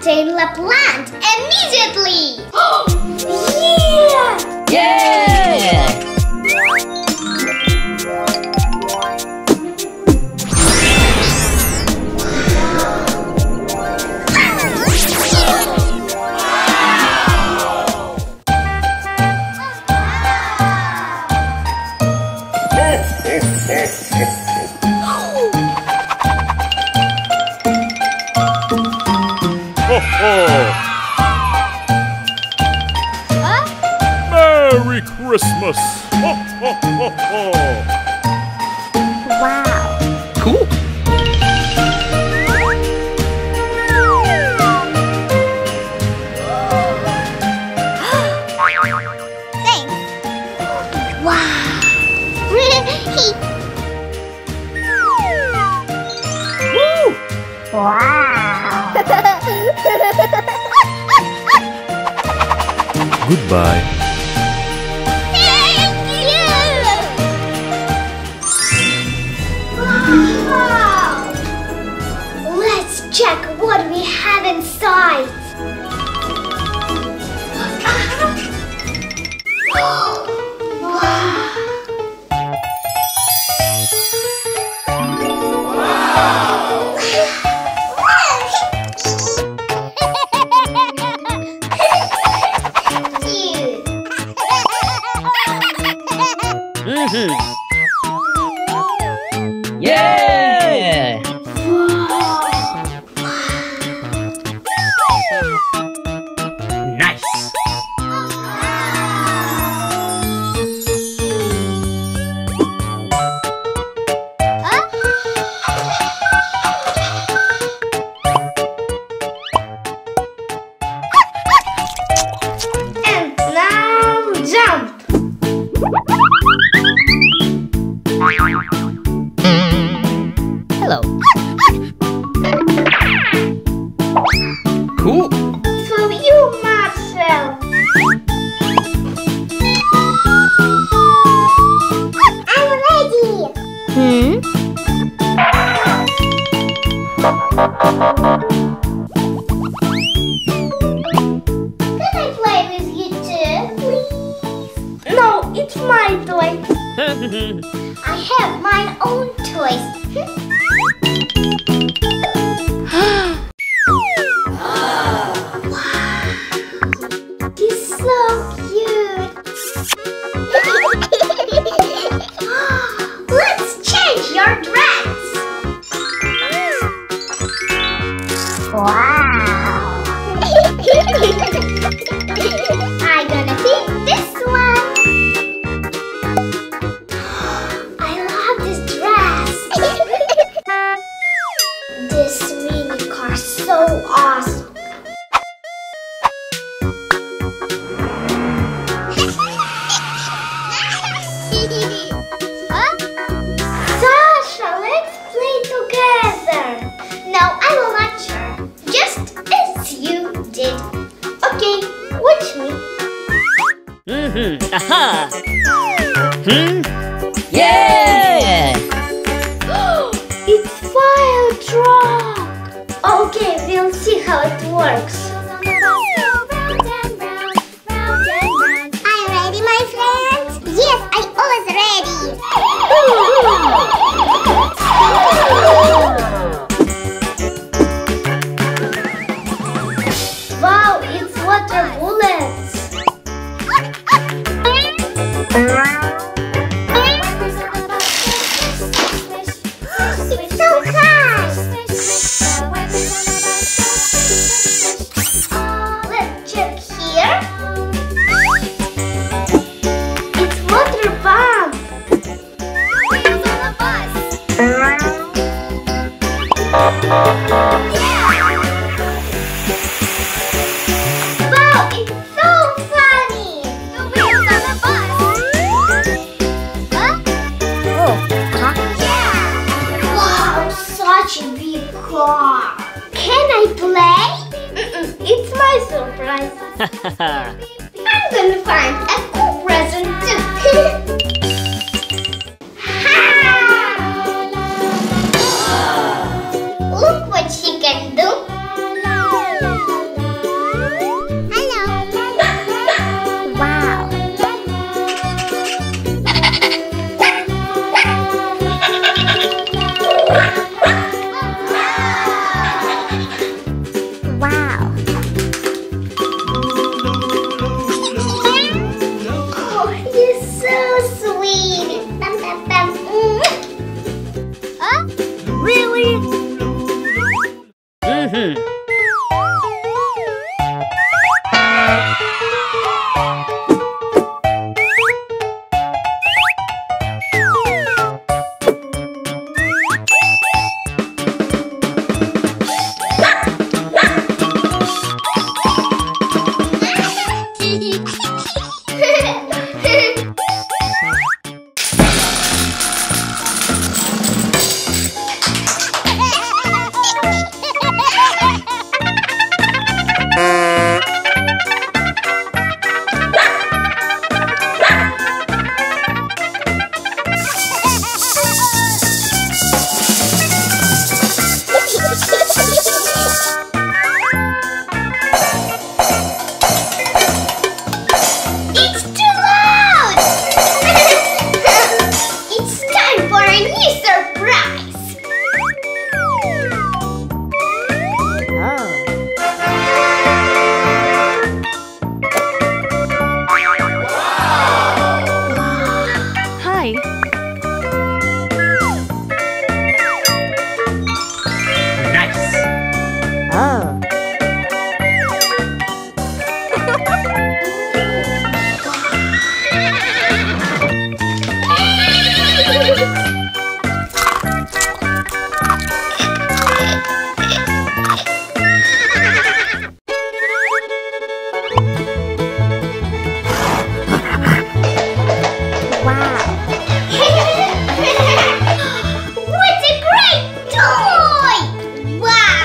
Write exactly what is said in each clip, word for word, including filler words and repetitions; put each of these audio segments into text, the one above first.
maintain the plant immediately! Yeah! Yeah! Ho, ho. Merry Christmas! Ho, ho, ho, ho. Wow! Cool! Thanks! Wow! Woo! Wow! Goodbye. Thank you! Wow! Let's check what we have inside. Mm-hmm. Yeah! Nice! And now jump! Hello! Cool! For you, Marcel! I'm ready! Hmm? Can I play with you too, please? No, it's my toy. I have my own toys. Wow, he's so cute. Let's change your dress. Wow. I'm gonna pick this one. I love this dress. This mini car is so awesome. Sasha, let's play together. No, I will not share. Just as you did. Okay, watch me. Mm-hmm. Aha! Hmm? Yeah! It's fire truck. Okay, we'll see how it works. Are you ready, my friends? Yes, I'm always ready. Wow, it's water bullets. It's so fast. Let's check here. It's water pump. Wheels on the bus. Wow, it's so funny. The wheels on the bus. Huh? Oh, huh? Yeah. Wow, such a big car. Can I play? Mm-mm, it's my surprise. I'm gonna find a cool present too. Ha! Look what she can do. What a great toy! Wow!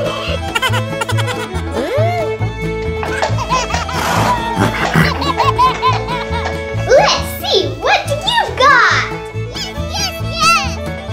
Let's see what you've got! Yes, yes, yes!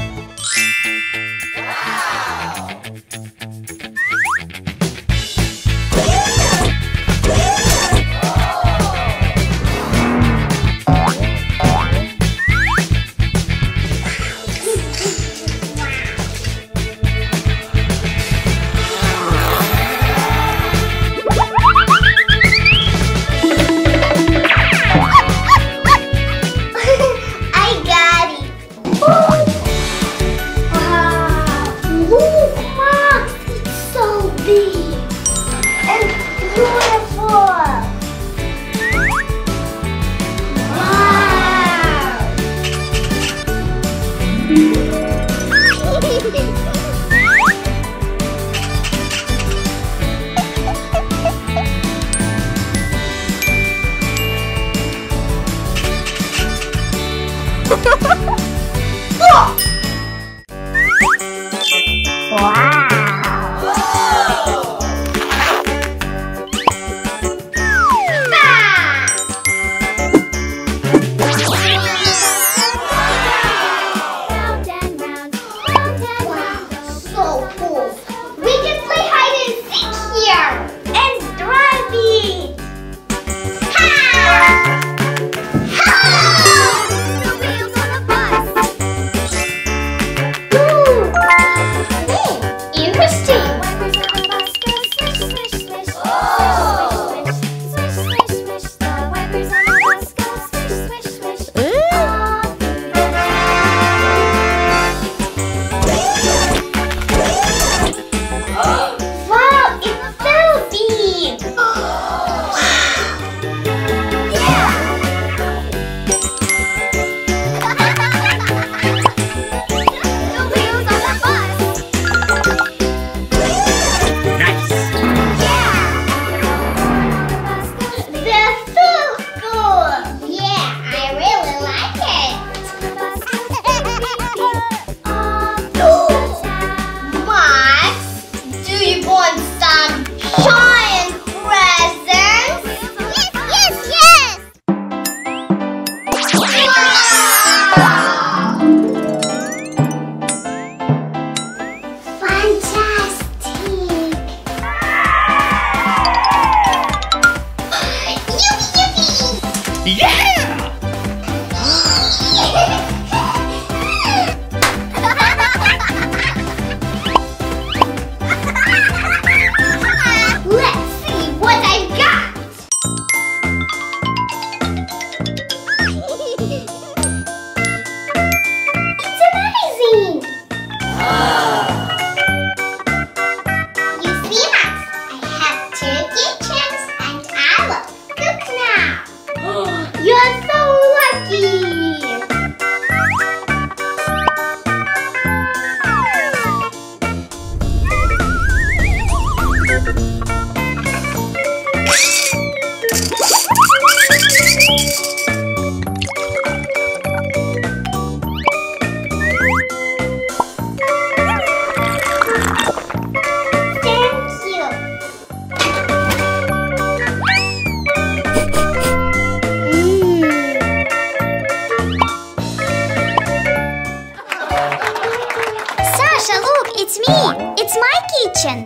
It's my kitchen.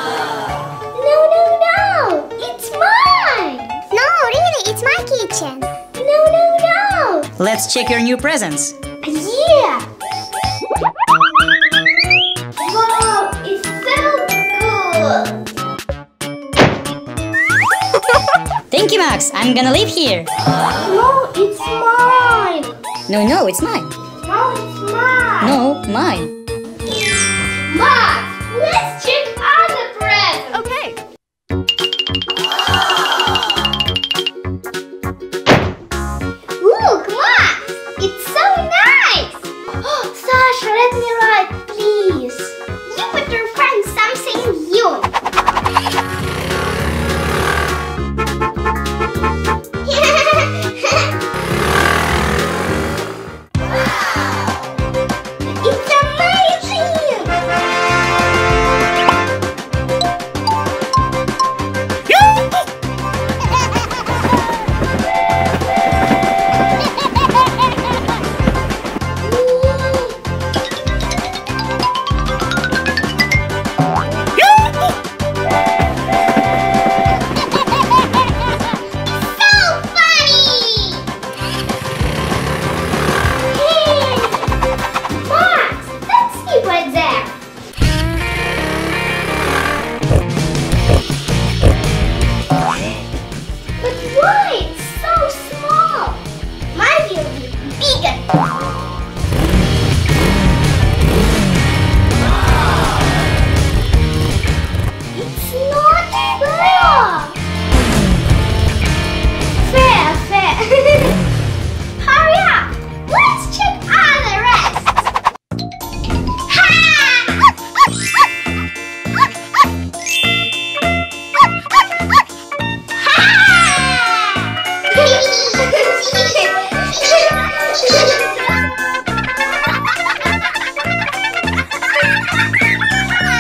No, no, no! It's mine! No, really, it's my kitchen. No, no, no! Let's check your new presents. Yeah! Wow, it's so good! Thank you, Max. I'm gonna live here. No, it's mine! No, no, it's mine. No, it's mine! No, mine. Max, let's check other presents! Okay. Look, Max! It's so nice! Sasha, let me write, please. You better find something new.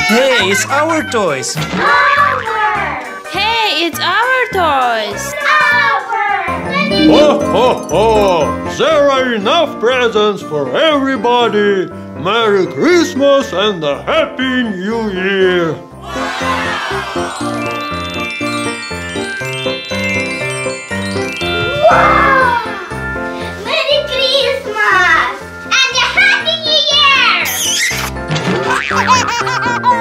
Hey, it's our toys. Our! Hey, it's our toys. Our! Ho, ho, ho! There are enough presents for everybody. Merry Christmas and a Happy New Year. Wow! Merry Christmas! And a Happy New Year!